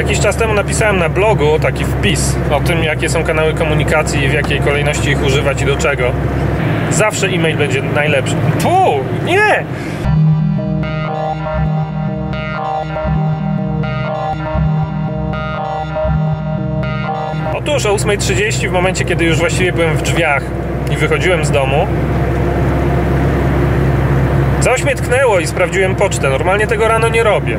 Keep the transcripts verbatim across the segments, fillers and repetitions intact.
Jakiś czas temu napisałem na blogu taki wpis o tym, jakie są kanały komunikacji i w jakiej kolejności ich używać i do czego. Zawsze e-mail będzie najlepszy. Pu! Nie! Otóż o ósma trzydzieści, w momencie kiedy już właściwie byłem w drzwiach i wychodziłem z domu, coś mnie tknęło i sprawdziłem pocztę. Normalnie tego rano nie robię.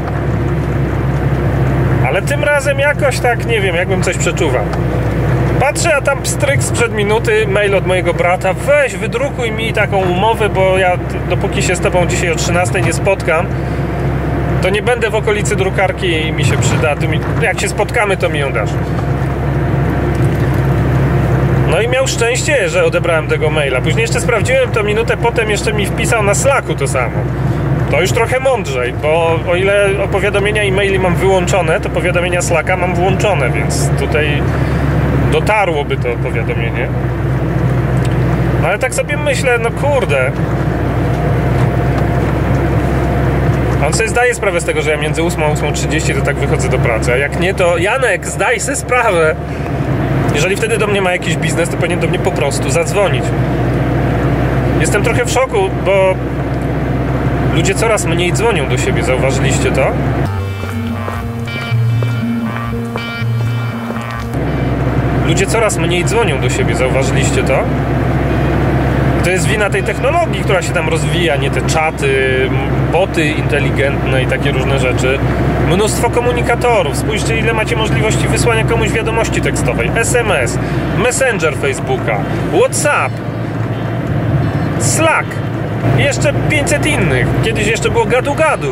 Ale tym razem jakoś tak, nie wiem, jakbym coś przeczuwał. Patrzę, a tam pstryk sprzed minuty, mail od mojego brata. Weź, wydrukuj mi taką umowę, bo ja dopóki się z tobą dzisiaj o trzynastej nie spotkam, to nie będę w okolicy drukarki i mi się przyda. Ty mi, jak się spotkamy, to mi ją dasz. No i miał szczęście, że odebrałem tego maila. Później jeszcze sprawdziłem to minutę potem, jeszcze mi wpisał na Slacku to samo. To już trochę mądrzej, bo o ile powiadomienia e-maili mam wyłączone, to powiadomienia Slacka mam włączone, więc tutaj dotarłoby to powiadomienie. No ale tak sobie myślę, no kurde. On sobie zdaje sprawę z tego, że ja między ósmą a ósmą trzydzieści to tak wychodzę do pracy, a jak nie, to Janek, zdaj sobie sprawę. Jeżeli wtedy do mnie ma jakiś biznes, to powinien do mnie po prostu zadzwonić. Jestem trochę w szoku, bo ludzie coraz mniej dzwonią do siebie, zauważyliście to? Ludzie coraz mniej dzwonią do siebie, zauważyliście to? To jest wina tej technologii, która się tam rozwija, nie te czaty, boty inteligentne i takie różne rzeczy. Mnóstwo komunikatorów. Spójrzcie, ile macie możliwości wysłania komuś wiadomości tekstowej. S M S, Messenger Facebooka, WhatsApp, Slack i jeszcze pięćset innych. Kiedyś jeszcze było gadu-gadu.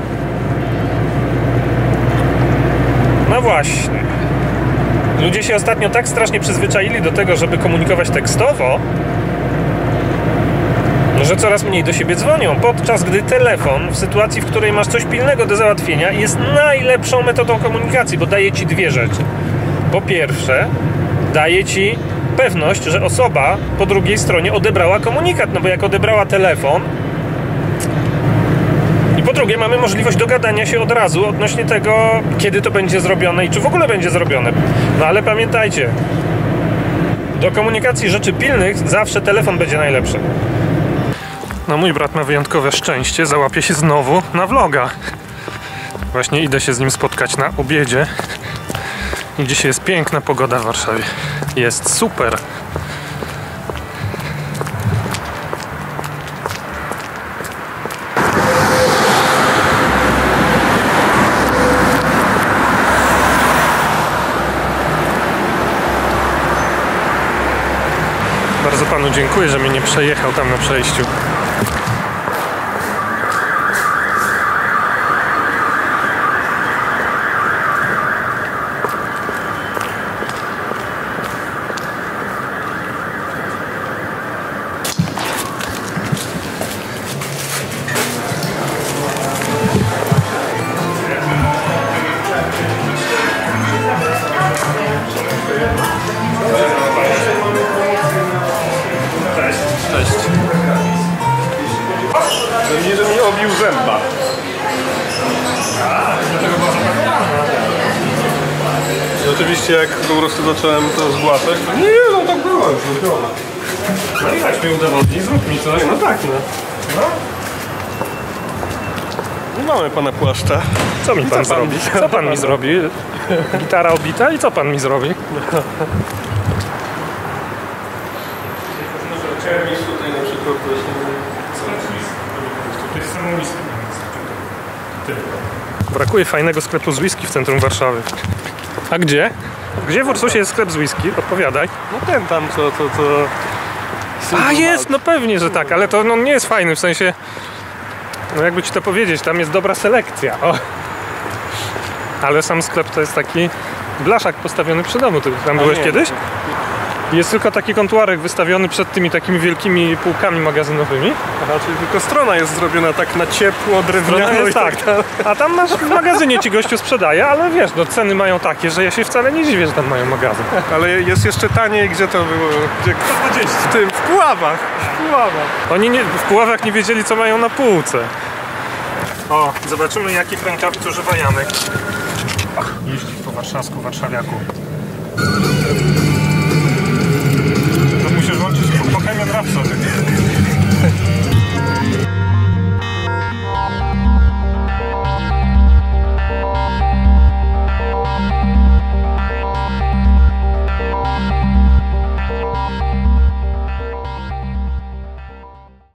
No właśnie. Ludzie się ostatnio tak strasznie przyzwyczaili do tego, żeby komunikować tekstowo, że coraz mniej do siebie dzwonią, podczas gdy telefon w sytuacji, w której masz coś pilnego do załatwienia, jest najlepszą metodą komunikacji, bo daje ci dwie rzeczy. Po pierwsze, daje ci pewność, że osoba po drugiej stronie odebrała komunikat, no bo jak odebrała telefon, i po drugie mamy możliwość dogadania się od razu odnośnie tego, kiedy to będzie zrobione i czy w ogóle będzie zrobione. No ale pamiętajcie, do komunikacji rzeczy pilnych zawsze telefon będzie najlepszy. No mój brat ma wyjątkowe szczęście, załapie się znowu na vloga. Właśnie idę się z nim spotkać na obiedzie. I dzisiaj jest piękna pogoda w Warszawie. Jest super. Bardzo panu dziękuję, że mnie nie przejechał tam na przejściu. Nie, że mi obił zęba. I oczywiście jak po prostu zacząłem to zgłaszać, to nie, no tak było już, no było. No i chodź mi udowodnij, zrób mi coś. No tak, no. no. Nie mamy pana płaszcza. Co mi pan co pan zrobi? mi- Co pan mi zrobi? Gitara obita i co pan mi zrobi? Chciałem mieć tutaj na przykład właśnie... To jest samo whisky. Brakuje fajnego sklepu z whisky w centrum Warszawy. A gdzie? Gdzie w Ursusie jest sklep z whisky? Odpowiadaj. No ten tam, co... co, co... A jest, no pewnie, że tak, ale to no, nie jest fajny, w sensie... No jakby ci to powiedzieć, tam jest dobra selekcja. O. Ale sam sklep to jest taki blaszak postawiony przy domu. Ty tam byłeś nie, kiedyś? Jest tylko taki kontuarek wystawiony przed tymi takimi wielkimi półkami magazynowymi. Aha, czyli tylko strona jest zrobiona tak na ciepło, drewniano jest i tak. tak dalej. A tam masz w magazynie ci gościu sprzedaje, ale wiesz, no ceny mają takie, że ja się wcale nie dziwię, że tam mają magazyn. Ale jest jeszcze taniej, gdzie to było? Gdzie... W tym, w Puławach. W Puławach. Oni nie, w Puławach nie wiedzieli, co mają na półce. O, zobaczymy, jakich rękawic używa Janek. Ach, jeździ w tą warszawsku, warszawiaku. To musisz włączyć Bohemian Rhapsody.